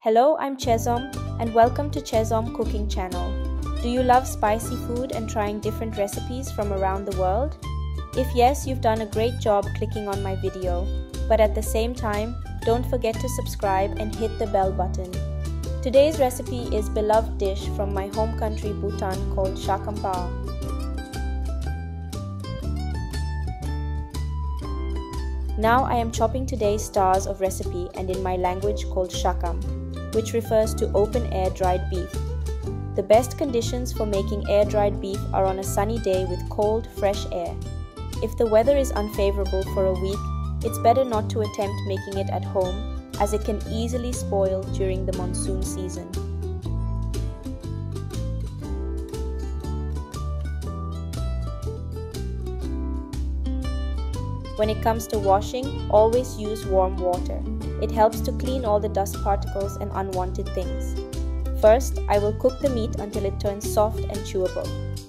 Hello, I'm Chezom and welcome to Chezom Cooking Channel. Do you love spicy food and trying different recipes from around the world? If yes, you've done a great job clicking on my video. But at the same time, don't forget to subscribe and hit the bell button. Today's recipe is beloved dish from my home country Bhutan called Shakampao. Now I am chopping today's stars of recipe and in my language called Shakam, which refers to open-air dried beef. The best conditions for making air-dried beef are on a sunny day with cold, fresh air. If the weather is unfavorable for a week, it's better not to attempt making it at home as it can easily spoil during the monsoon season. When it comes to washing, always use warm water. It helps to clean all the dust particles and unwanted things. First, I will cook the meat until it turns soft and chewable.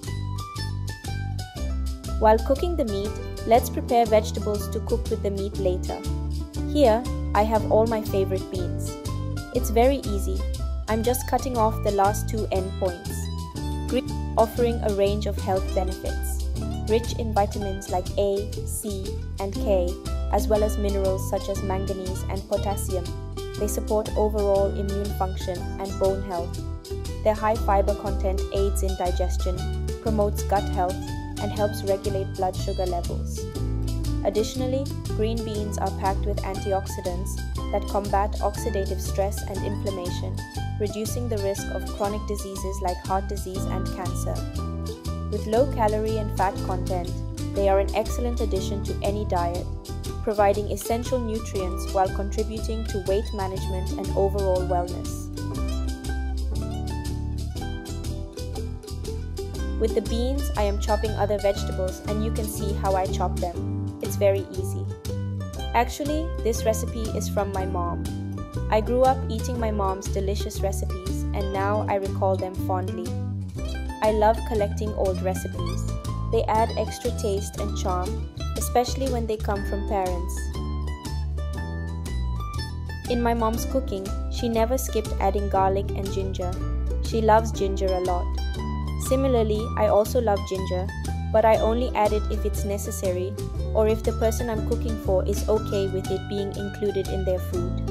While cooking the meat, let's prepare vegetables to cook with the meat later. Here, I have all my favorite beans. It's very easy. I'm just cutting off the last two end points. Green, offering a range of health benefits. Rich in vitamins like A, C, and K, as well as minerals such as manganese and potassium. They support overall immune function and bone health. Their high fiber content aids in digestion, promotes gut health, and helps regulate blood sugar levels. Additionally, green beans are packed with antioxidants that combat oxidative stress and inflammation, reducing the risk of chronic diseases like heart disease and cancer. With low calorie and fat content, they are an excellent addition to any diet, providing essential nutrients while contributing to weight management and overall wellness. With the beans, I am chopping other vegetables and you can see how I chop them. It's very easy. Actually, this recipe is from my mom. I grew up eating my mom's delicious recipes and now I recall them fondly. I love collecting old recipes. They add extra taste and charm, especially when they come from parents. In my mom's cooking, she never skipped adding garlic and ginger. She loves ginger a lot. Similarly, I also love ginger, but I only add it if it's necessary or if the person I'm cooking for is okay with it being included in their food.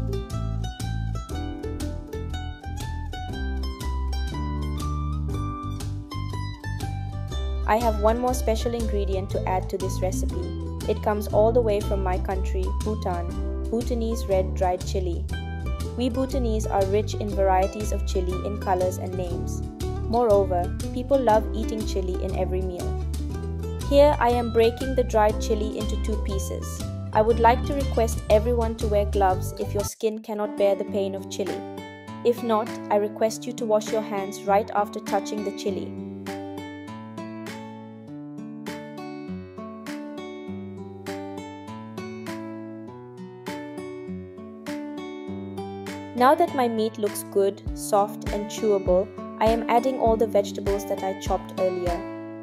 I have one more special ingredient to add to this recipe. It comes all the way from my country, Bhutan, Bhutanese red dried chili. We Bhutanese are rich in varieties of chili in colors and names. Moreover, people love eating chili in every meal. Here I am breaking the dried chili into two pieces. I would like to request everyone to wear gloves if your skin cannot bear the pain of chili. If not, I request you to wash your hands right after touching the chili. Now that my meat looks good, soft and chewable, I am adding all the vegetables that I chopped earlier.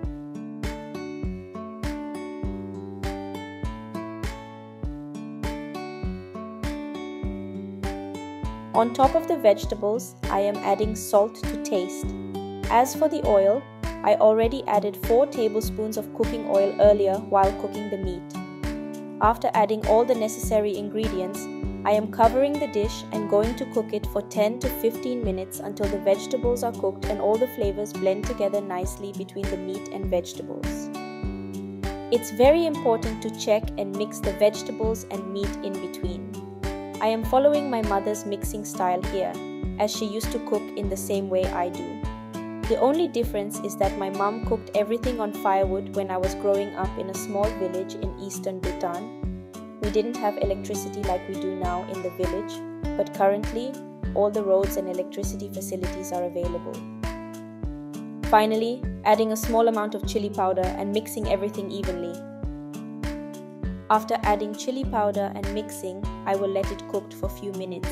On top of the vegetables, I am adding salt to taste. As for the oil, I already added 4 tablespoons of cooking oil earlier while cooking the meat. After adding all the necessary ingredients, I am covering the dish and going to cook it for 10 to 15 minutes until the vegetables are cooked and all the flavors blend together nicely between the meat and vegetables. It's very important to check and mix the vegetables and meat in between. I am following my mother's mixing style here, as she used to cook in the same way I do. The only difference is that my mom cooked everything on firewood when I was growing up in a small village in eastern Bhutan. We didn't have electricity like we do now in the village, but currently, all the roads and electricity facilities are available. Finally, adding a small amount of chili powder and mixing everything evenly. After adding chili powder and mixing, I will let it cook for a few minutes.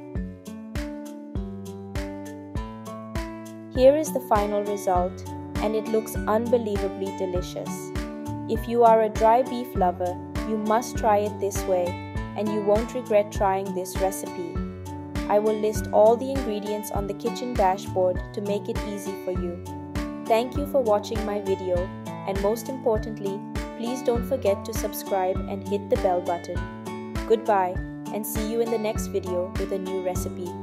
Here is the final result, and it looks unbelievably delicious. If you are a dry beef lover, you must try it this way, and you won't regret trying this recipe. I will list all the ingredients on the kitchen dashboard to make it easy for you. Thank you for watching my video, and most importantly, please don't forget to subscribe and hit the bell button. Goodbye, and see you in the next video with a new recipe.